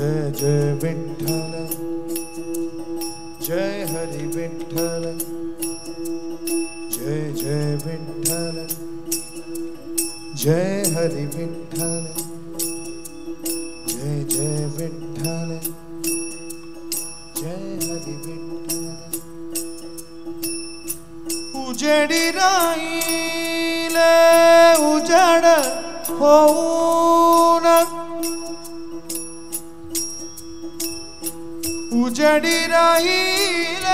जय जय विठ्ठल जय हरि विठ्ठल जय जय विठ्ठल जय हरि विठ्ठल जय जय विठ्ठल जय हरि विठ्ठल उजेडी राहील उजाड होऊन उजेडी राहील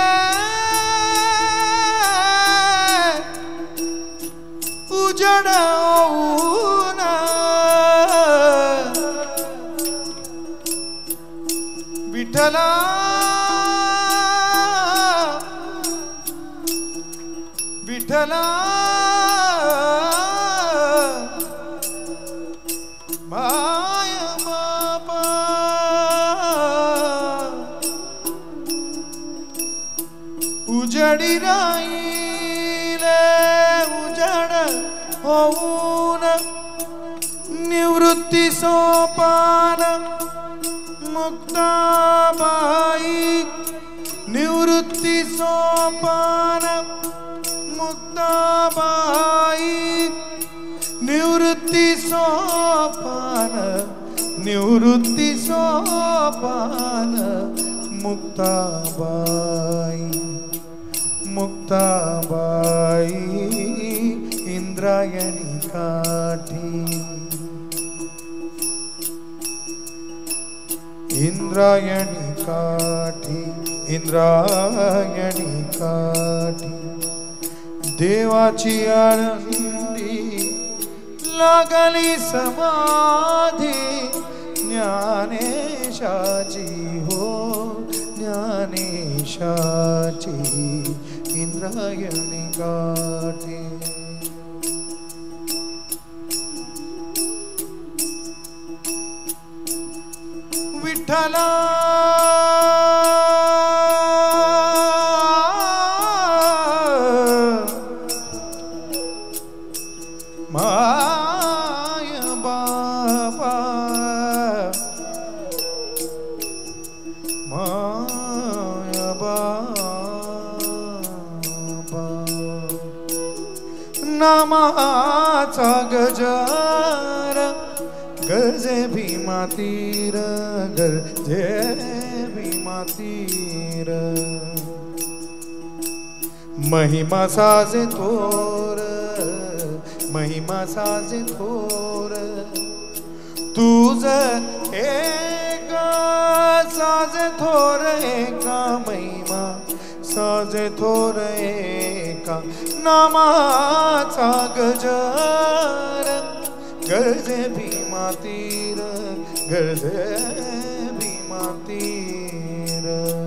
उजाड होऊन विठ्ठला विठ्ठला माय बापा उजडी राहील उजाड होऊन निवृत्ती सोपान मुक्ताबाई निवृत्ती सोपान मुक्ताबाई निवृत्ती सोपान निवृत्ती सोपान मुक्ताबाई मुक्ताबाई इंद्रायणी काठी इंद्रायणी काठी इंद्रायणी काठी देवाची आनंदी लागली समाधी ज्ञानेशाची हो ज्ञानेशाची इंद्रायणी काठी विठ्ठला माय बाबा माय बाबा नामाचा गजर गरजे भीमा तीर गरजे भीमा तीर महिमा साजे थोर महिमा साजे थोर तुझ एक साजे थोर एका महिमा साजे थोर एका नामाचा गजर गरजे भीमा तीर गरजे भीमा तीर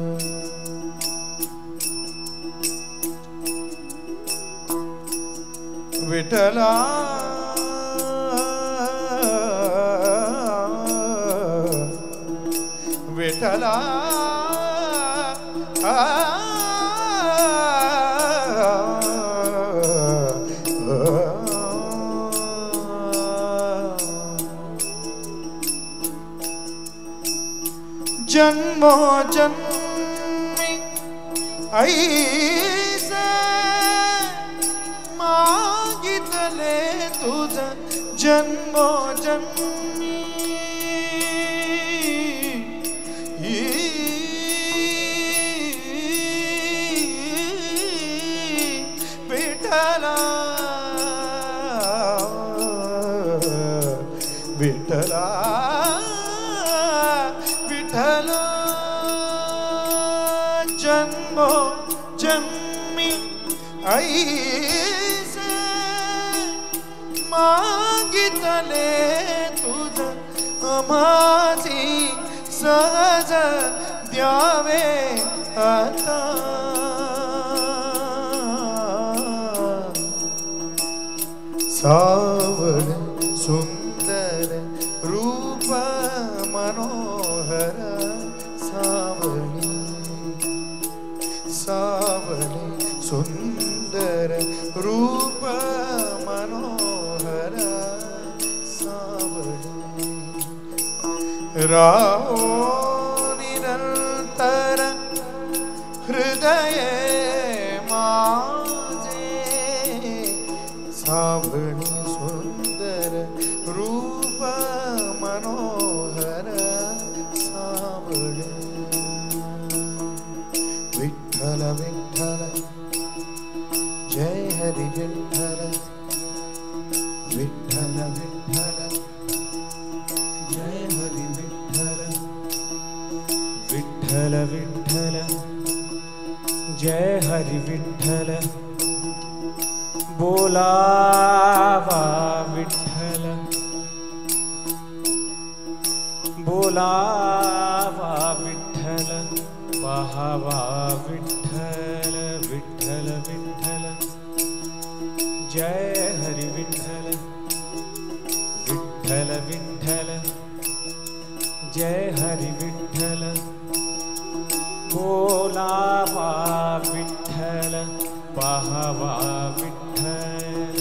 विठ्ठला विठ्ठला जन्मो जन्मी ऐसे मागितले तुझ जन्मो जन्मी विठ्ठला विठ्ठला विठ्ठला जन्मो जन्मी ऐसे मागितले तुझ माझी सहज द्यावे आता सावळ सुंदर रूप मनोहर सावळी सावळी सुंदर रूप मनोहर सावळी राहो निरंतर हृदय माझे सावणी सुंदर रूप मनोहर सावळे विठ्ठल विठ्ठल जय हरि विठ्ठल विठ्ठल विठ्ठल जय हरि विठ्ठल विठ्ठल विठ्ठल जय हरि विठ्ठल बोलावा विठ्ठल बोलावा विठ्ठल पाहावा विठ्ठल विठ्ठल विठ्ठल जय हरि विठ्ठल विठ्ठल विठ्ठल जय हरि विठ्ठल बोलावा विठ्ठल पाहावा विठ्ठल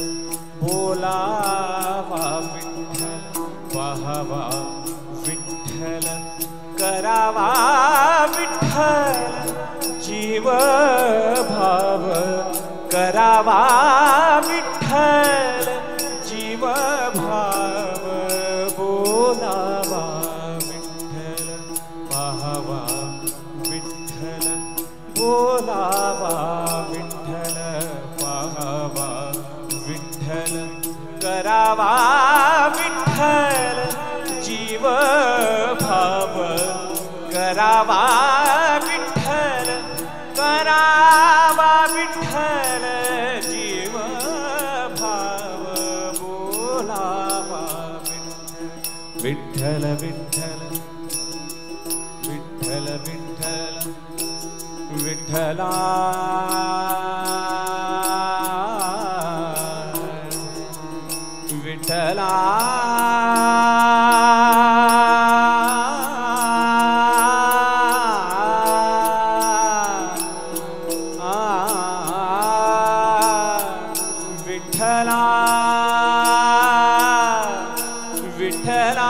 बोलावा विठ्ठल पाहावा विठ्ठल करावा विठ्ठल जीव भाव करावा विठ्ठल जीव भाव बोलावा विठ्ठल पाहावा विठ्ठल बोलावा विठ्ठल पाहावा विठ्ठल करावा विठ्ठल जीव भाव करावा विठ्ठल करावा विठ्ठल जीव भाव बोलावा विठ्ठल विठ्ठल विठ्ठल विठ्ठल विठ्ठला विठ्ठला विठ्ठला विठ्ठला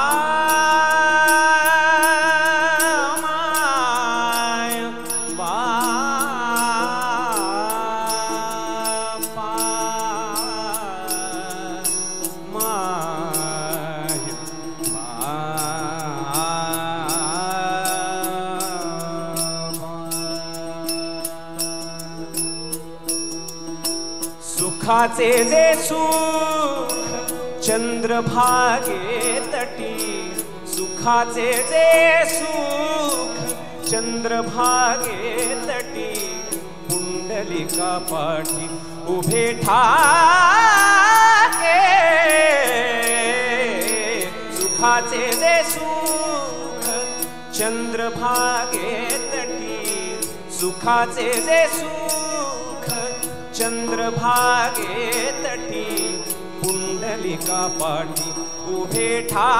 सुखाचे जे सुख चंद्रभागे तटी सुखाचे जे सुख चंद्रभागे तटी पुंडलिका पाठी उभे ठाके सुखाचे जे सुख चंद्रभागे तटी सुखाचे जे सुख चंद्रभागे तटी पुंडलिका पाठी उभे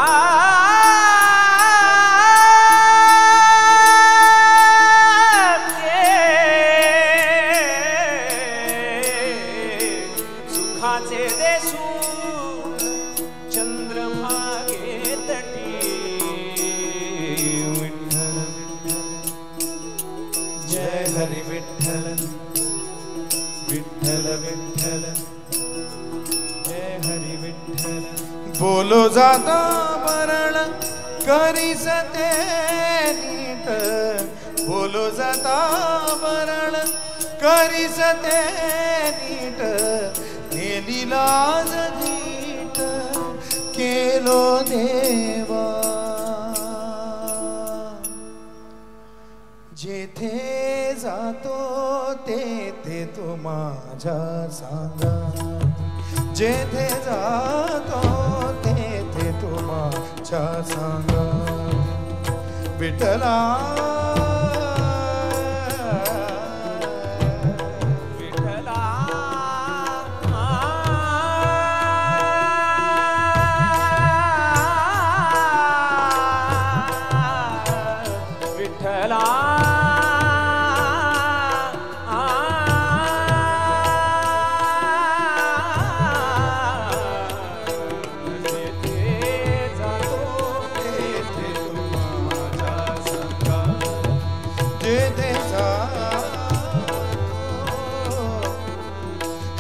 ठाके सुखाचे जे सुख चंद्रभागे तटी विठ्ठल जय हरि विठ्ठल विठ्ठल विठ्ठल जय हरि विठ्ठल बोलो जाता मरण करी सते नीट बोलो जाता मरण करी सते नीट नेली लाज नीट केलो देवा जेथे जातो तेथे तू माझ्या सांगा जेथे जातो तेथे तू माझ्या सांगा विठ्ठला विठ्ठला विठ्ठला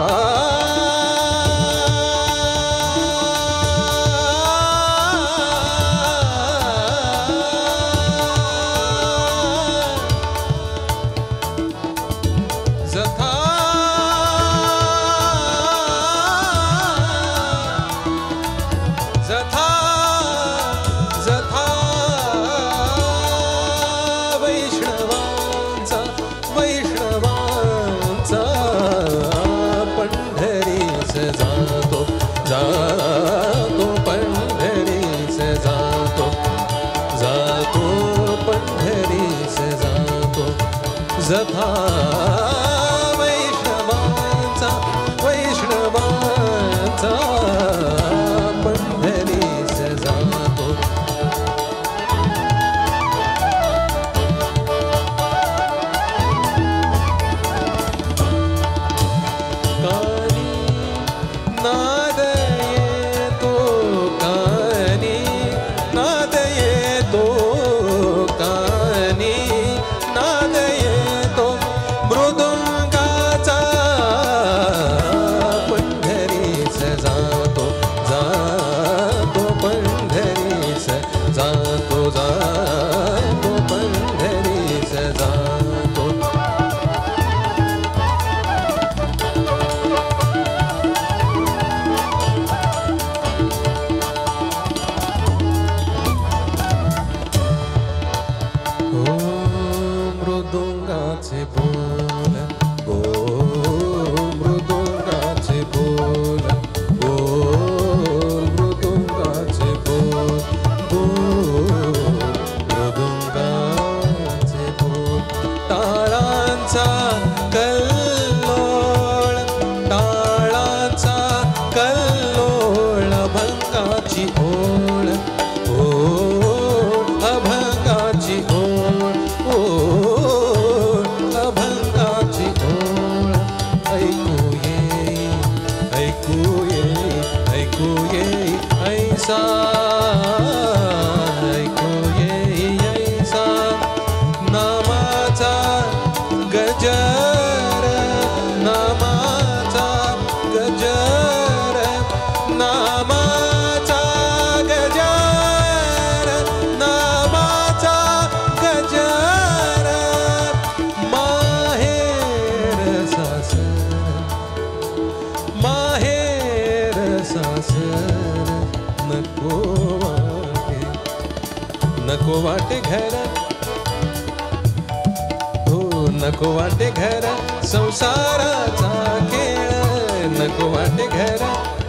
जथा वैष्णवांचा वैष्णवांचा पंढरीस जातो कानी नाद येतो कानी नाद येतो कानी नाद येतो मृदुंगाचा पंढरीस जातो जातो पंढरीस जातो जातो पंढरीस जातो मृदुंगाचे बोल ओ मृदुंगाचे बोल ओ मृदुंगाचे बोल मृदुंगाचे बोल टाळांचा कल्लोळ टाळांचा कल्लोळ अभंगाची ओळ अभंगाची ओळ अभंगाची ओळ ऐकू येई ऐसा ऐकू येई ऐसा नामाचा गजर नामाचा गजर नामाचा गजर नामाचा गजर माहेर सासर नको वाटे घर हो नको वाटे घर संसाराचा खेळ नको वाटे घर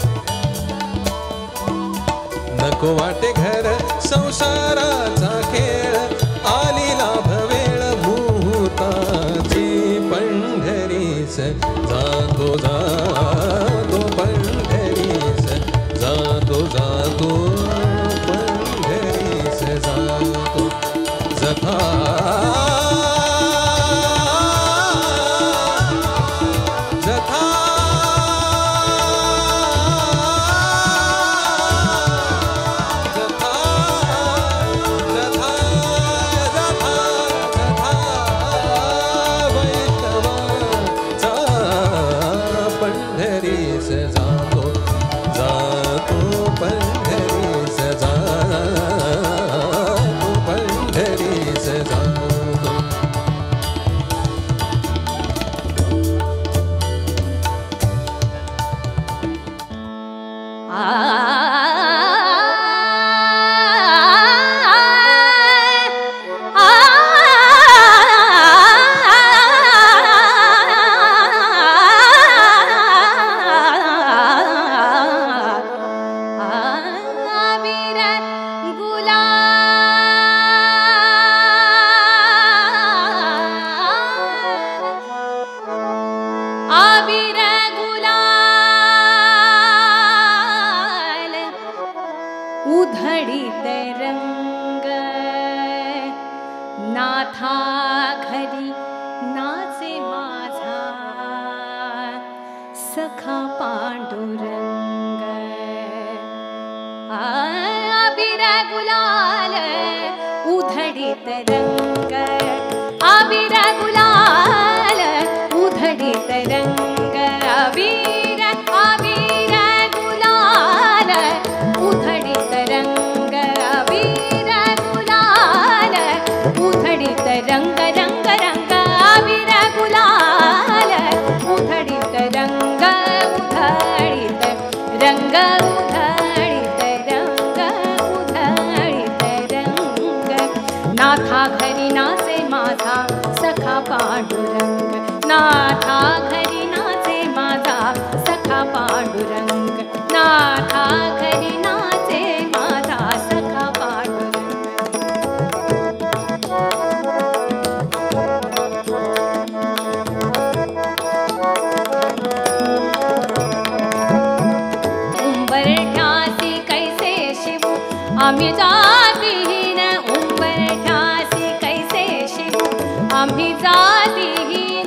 नको वाटे घर संसाराचा खेळ आली लाभ वेळ मुहूर्ताची पंढरीस जातो जातो पंढरीस जातो जातो पंढरीस जातो जथा जथा पंढरीस जातो जातो पंढरीस जातो पंढरीस जातो उधळीत रंग नाथा घरी नाचे माझा सखा पांडुरंग अबीर गुलाल उधळीत रंग अबीर गुलाल उधळीत रंग अबीर उधळीत रंग उधळीत रंग नाथा घरी नाचे माझा सखा पांडुरंग नाथा घरी नाचे माझा सखा पांडुरंग नाथा घरी नाचे माझा सखा पांडुरंग उंबरठ्यासी कैसे शिवू आम्ही जातीहीन उंबरठ्यासी कैसे शिवू आम्ही जातीहीन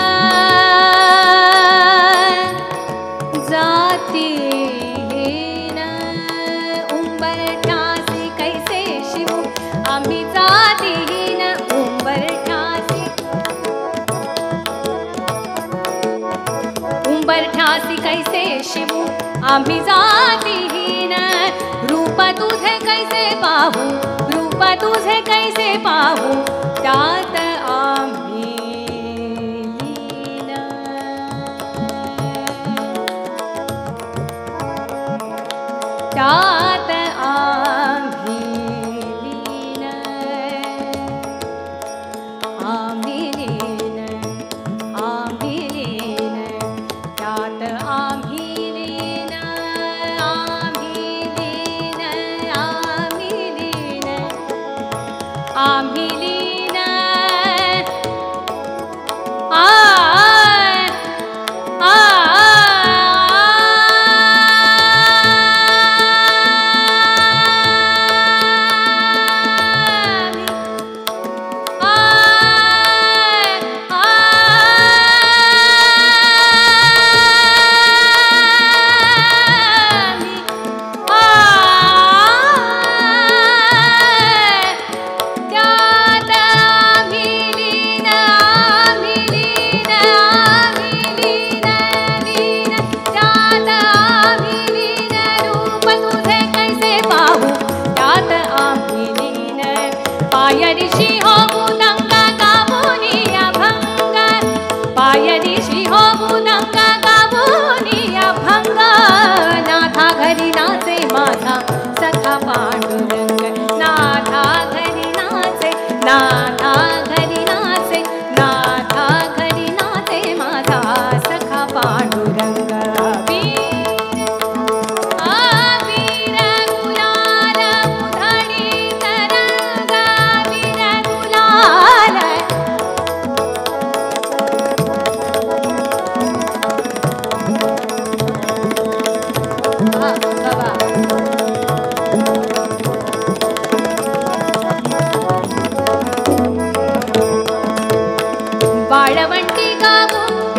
जातीहीन उंबरठ्यासी कैसे शिवू आम्ही जातीहीन उंबरठ्यासी कैसे शिवू आम्ही जातीहीन रूप तुझे कैसे पाहू रूप तुझे कैसे पाहू त्यात आम्ही लीन त्यात आम्ही लीन आम्ही लीन आम्ही लीन त्यात आम्ही लीन आम्ही लीन आम्ही लीन आम्ही लीन पायदिशी हो बुदंगा गावोनी अभंग पायदिशी हो बुदंगा गावोनी अभंग नाथा घरी नाचे माझा सखा पांडुरंग नाथा घरी नाचे नाथा घरी नाचे नाथा घरी नाचे माझा सखा पांडुरंग बाळवंटी गावू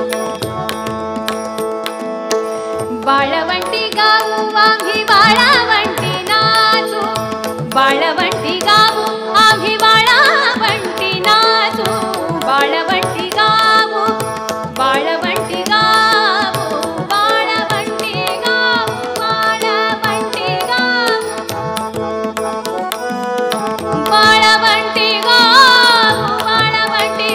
बाळवंटी गावू आम्ही बाळवंटी नाचू बाळवंटी गावू आम्ही बाळवंटी नाचू बाळवंटी गावू बाळवंटी गावू बाळवंटी गावू बाळवंटी गावू बाळवंटी गावू बाळवंटी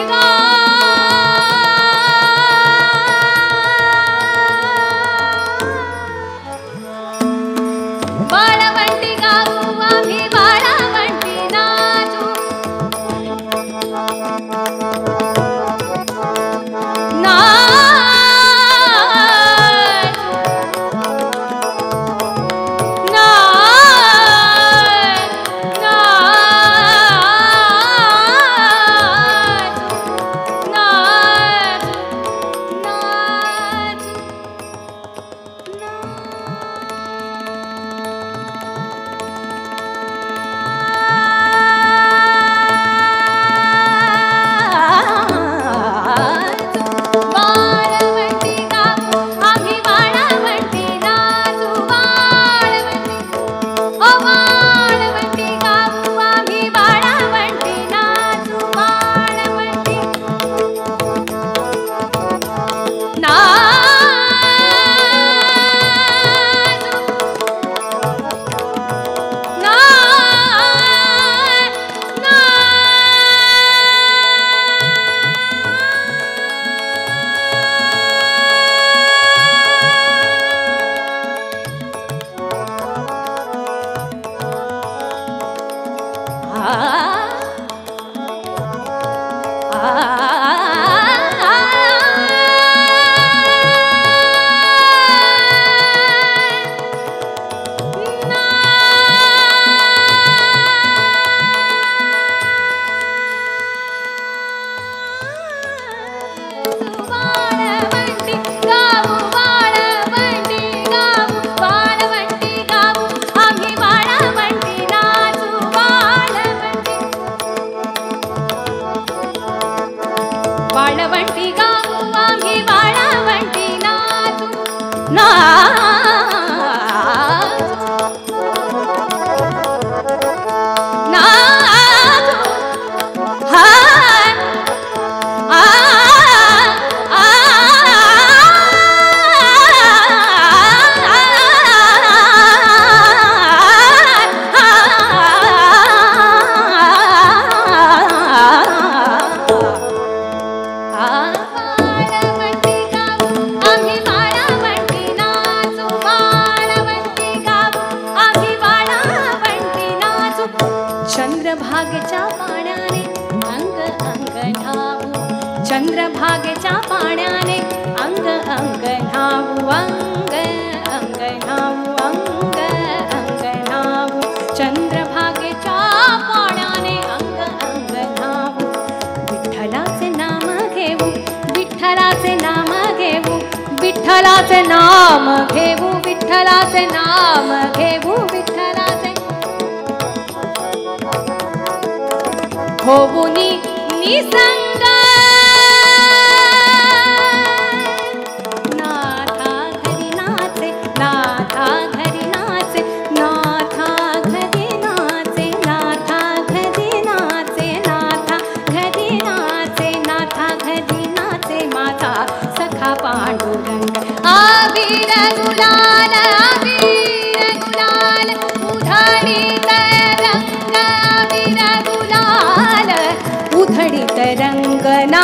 बाळवंटी गावू आम्ही बाळवंटी चंद्रभागेच्या पाण्याने अंग अंग न्हावू, चंद्रभागेच्या पाण्याने अंग अंग न्हावू, अंग अंग न्हावू, अंग अंग न्हावू, चंद्रभागेच्या पाण्याने अंग अंग न्हावू. विठ्ठलाचे नाम घेऊ, विठ्ठलाचे नाम घेऊ, विठ्ठलाचे नाम घेऊ, विठ्ठलाचे नाम घेऊ, विठ्ठलाचे होऊनी निसंग नाथा घरी नाचे, नाथा घरी नाचे, नाथा घरी नाचे, नाथा घरी नाचे, नाथा घरी नाचे, नाथा घरी नाचे माझा सखा पांडुरंग. आबीर गुलाल, आबीर गुलाल उधळीत रंग, आबीर गुलाल उधळीत रंग ना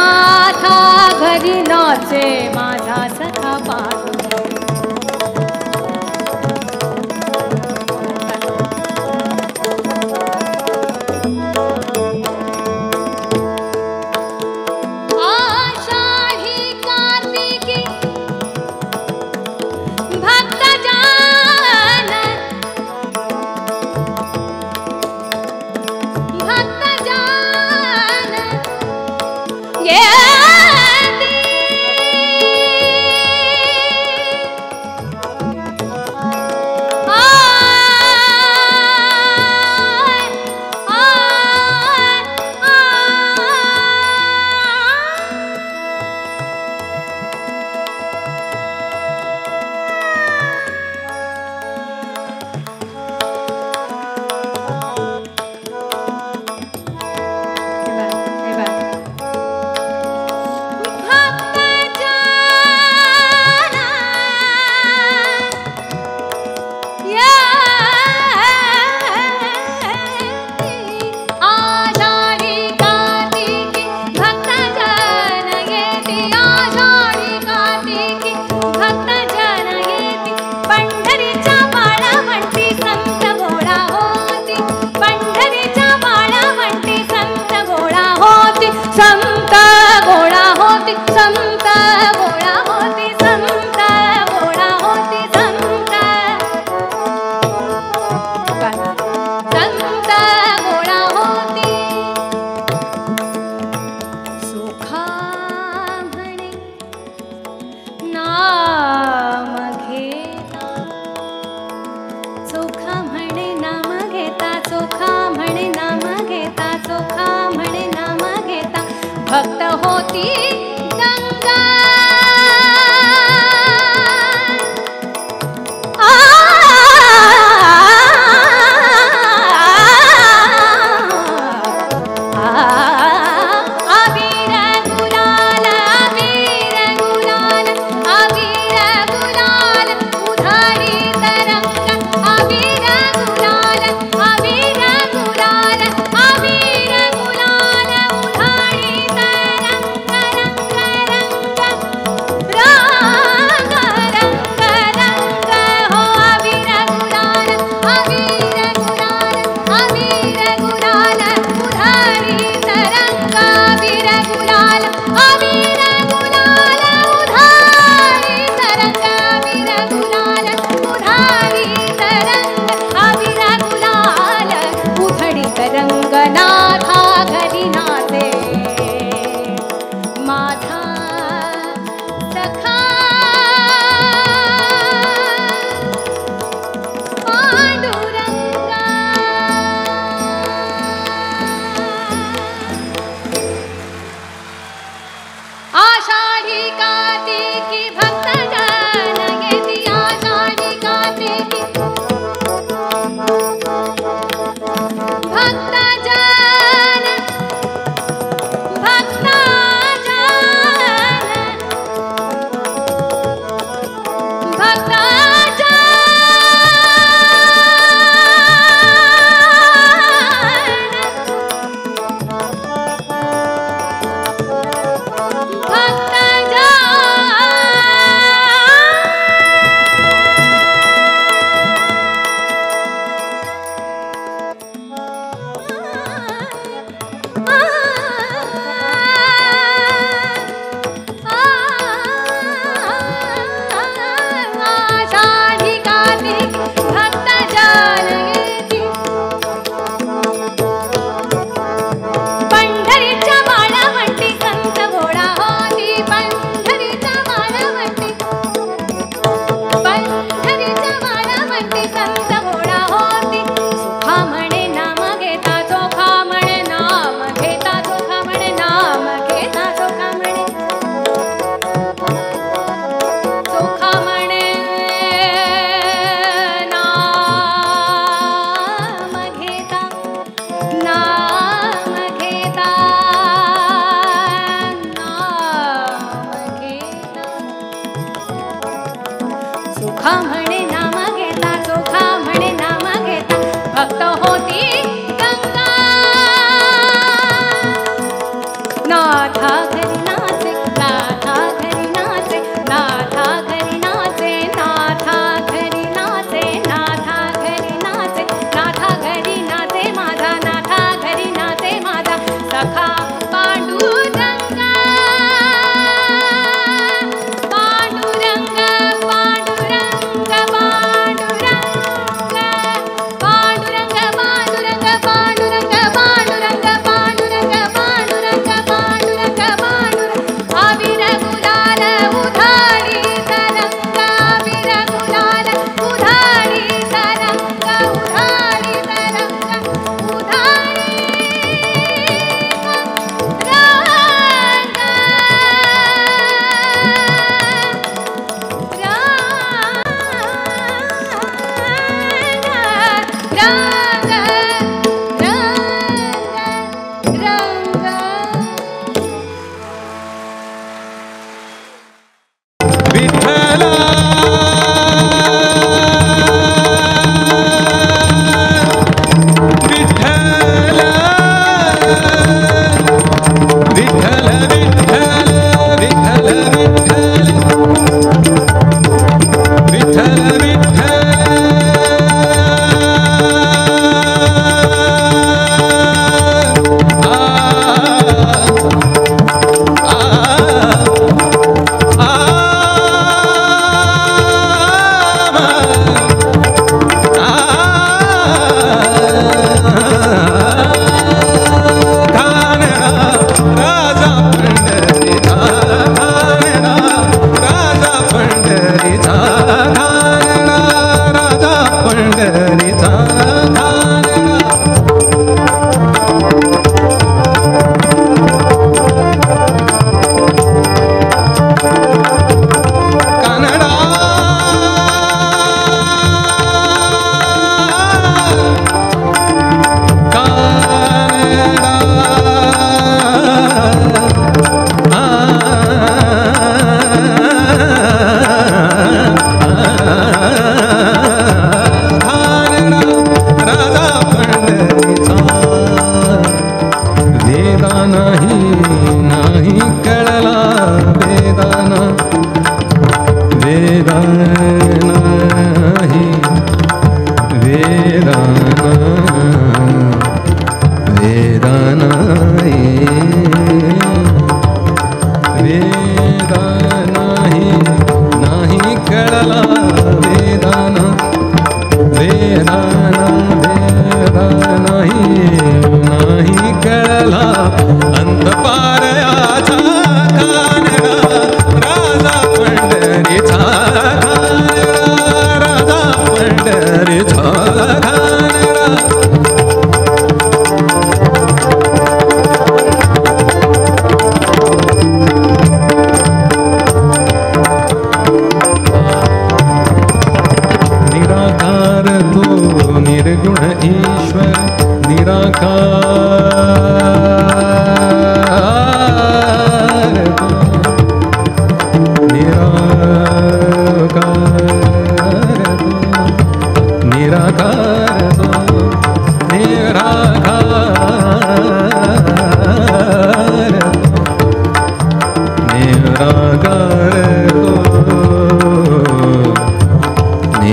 निराकार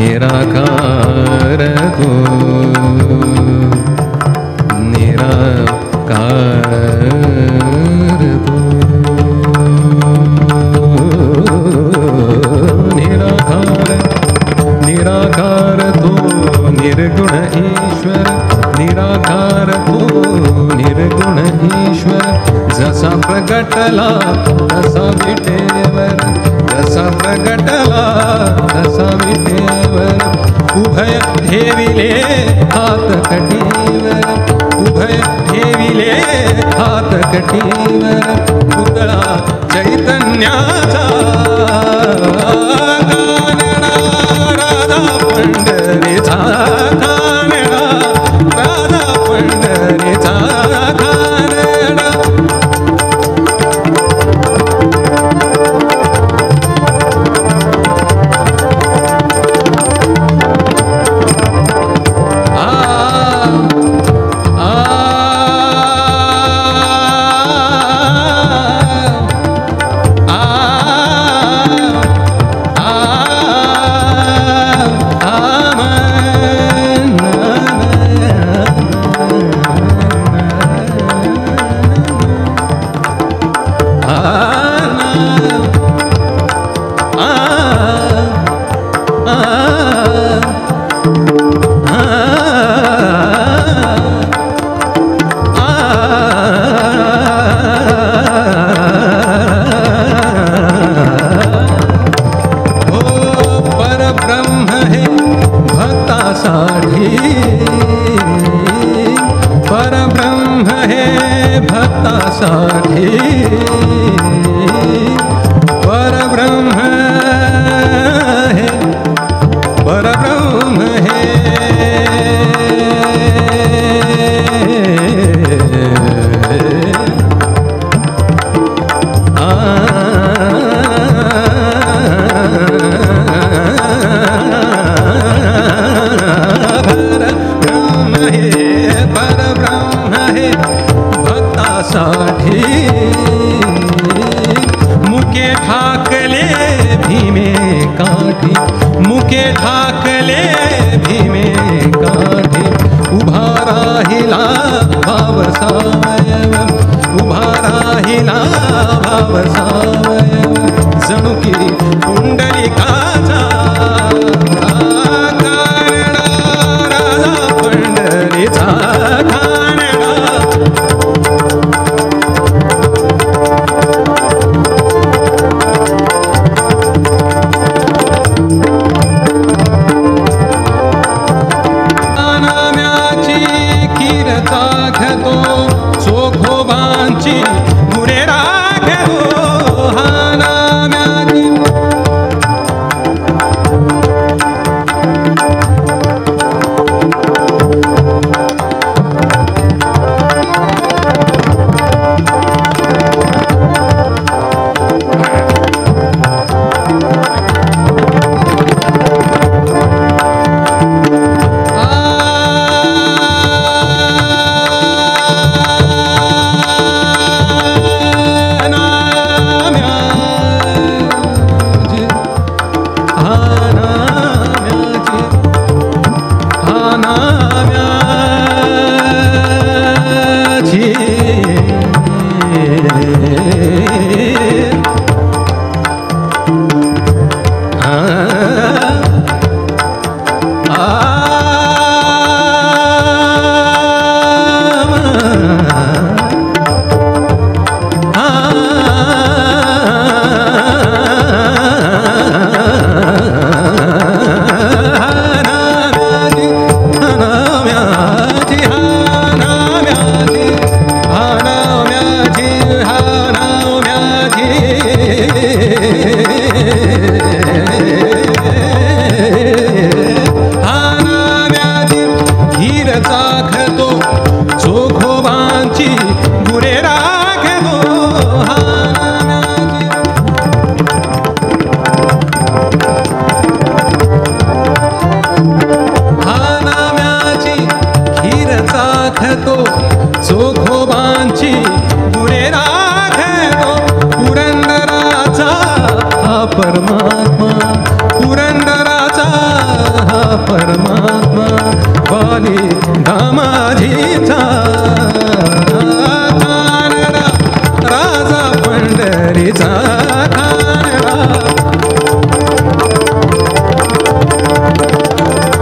निराकार तो निराकार तो निराकार निराकार तो निर्गुण ईश्वर निराकार तो निर्गुण ईश्वर जसा प्रगटला तसा विटेवर तसा प्रगटला तसा विटेवर उभय ठेविले हात कटीवर उभय ठेविले हात कटीवर पुतळा चैतन्याचा कानडा राधा पंढरीचा कानडा राधा पंढरीचा कानडा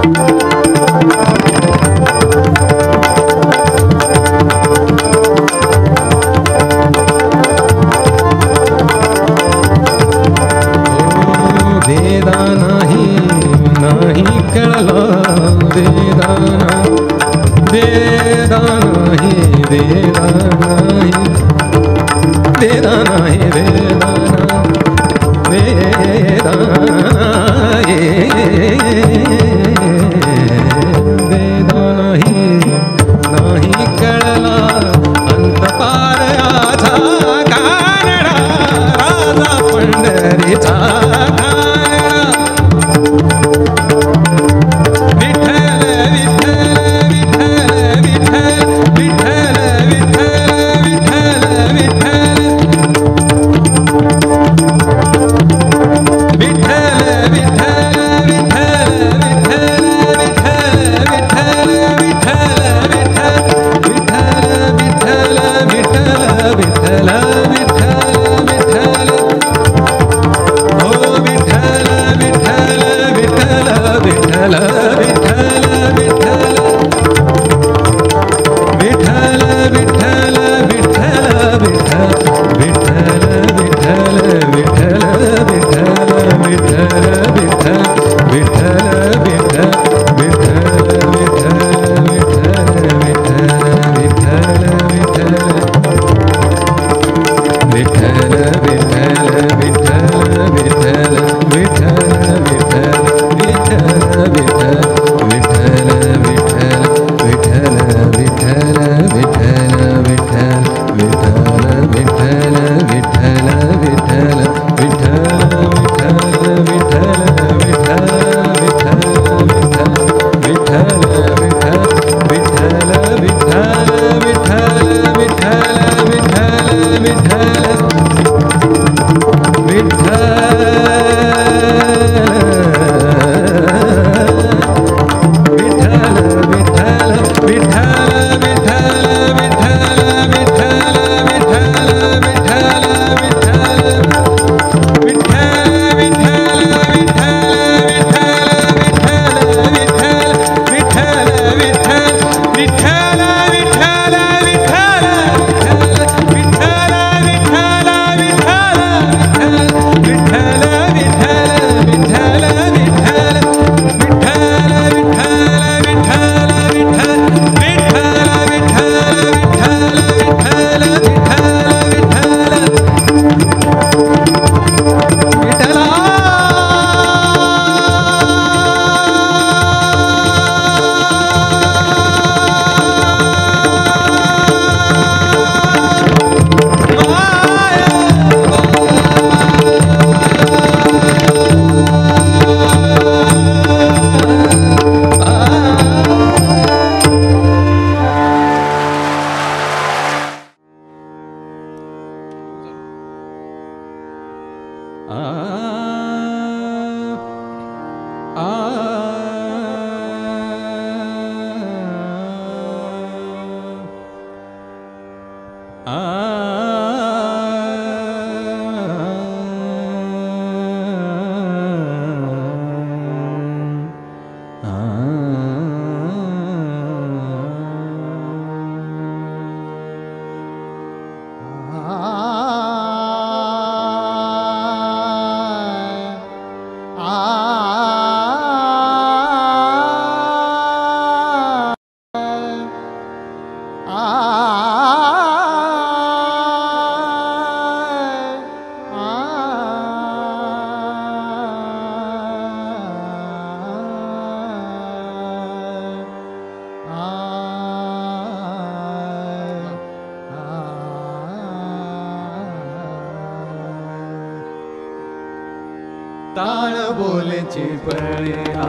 ताळ बोलेची पळ्या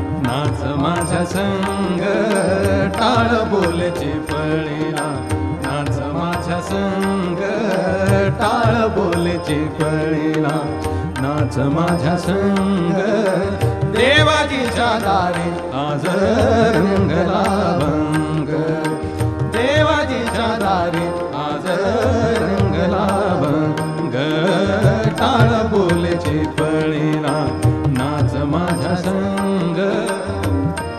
नाच माझ्या संग, टाळ बोलेची पळ्या नाच माझ्या संग, टाळ बोलेची पळ्या नाच माझ्या संग, देवाजीच्या दारी आज रंगला भंग, देवाजीच्या दारी आज रंगला भंग, टाळ बोलेची पळीला नाच माझ्या संग,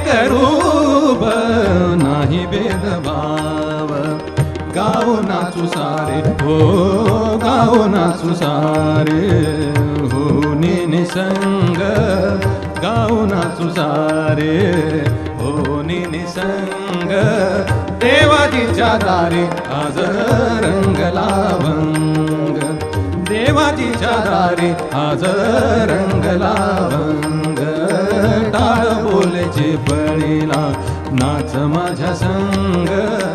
एक रूप नाही भेदभाव गाओ नाचू सारे हो गाओ नाचू सारे हो निसंग गाओ नाचू सारे हो निसंग देवाजीच्या दारी आज रंगला भंग देवाजीच्या दारी आज रंगला भंग टाळ बोलेचे पळीला नाच माझ्या संग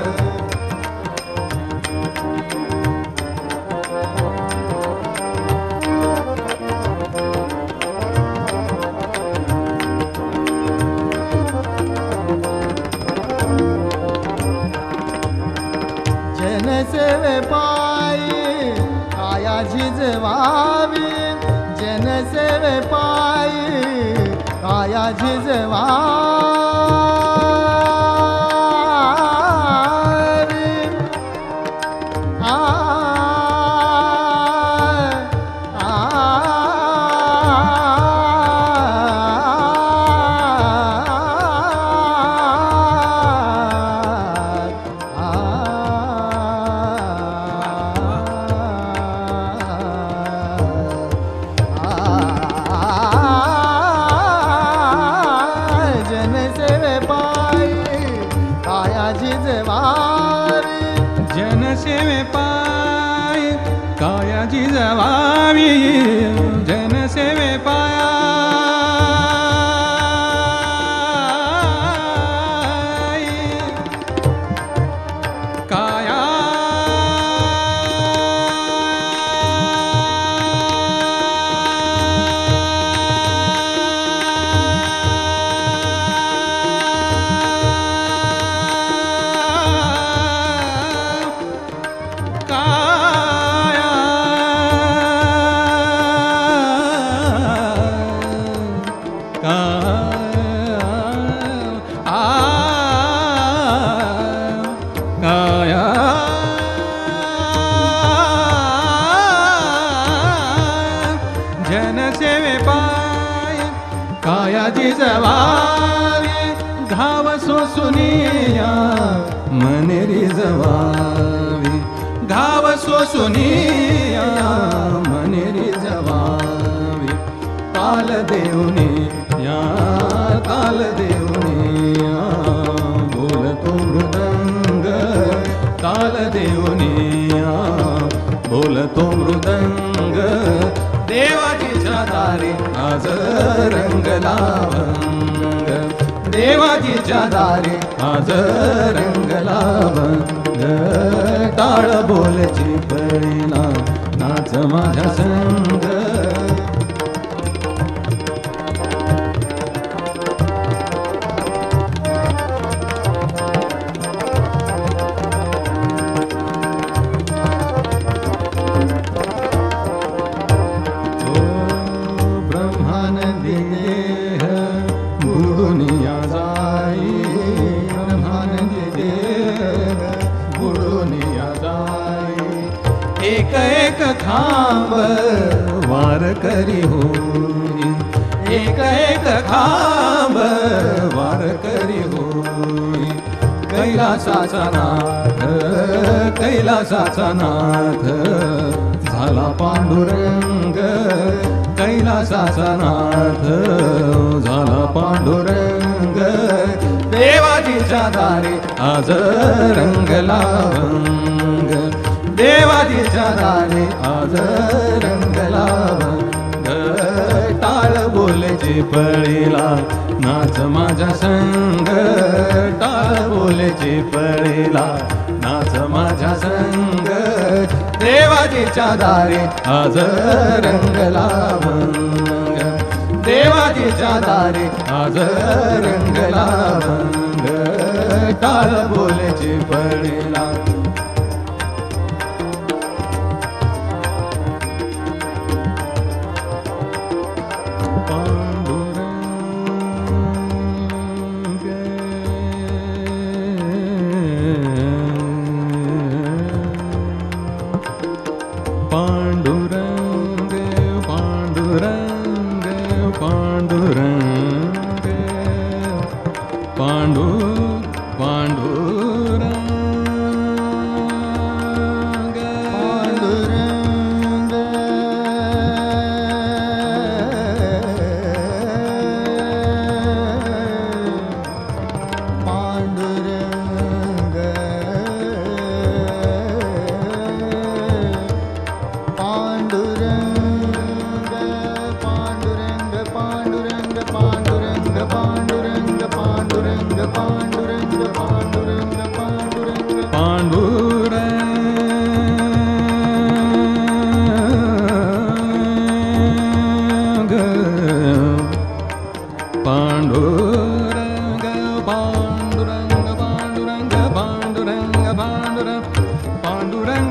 जनसेवे पायी काया झिजवावी जनसेवे पायी काया झिजवावी जनसेवे पाय काया झिजवावी जनसेवे पाया काया जनसेवे पाय काया झिजवावी घाव सोसुनिया मनेरी जवावी घाव सोसुनिया मनेरी जवावी ताल देऊनी या ताल देऊनी या बोलतो मृदंग ताल देऊनी या बोलतो मृदंग देवाजीच्या दारी आज रंगला भंग देवाजीच्या दारी आज रंगला भंग टाळ बोलची पळीला नाच माझ्या संग एक एक खांब वार करी होई एक एक खांब वार करी होई कैलासाचा नाथ झाला पांडुरंग कैलासाचा नाथ झाला पांडुरंग देवाजीच्या दारी आज रंगला भंग देवाजीच्या दारी आज रंगला भंग टाळ बोलेची पळीला नाच माझ्या संग टाळ बोलेची पळीला नाच माझ्या संग देवाजीच्या दारी आज रंगला भंग देवाजीच्या दारी आज रंगला भंग टाळ बोलेची पळीला पांडुरंग पांडुरंग पांडुरंग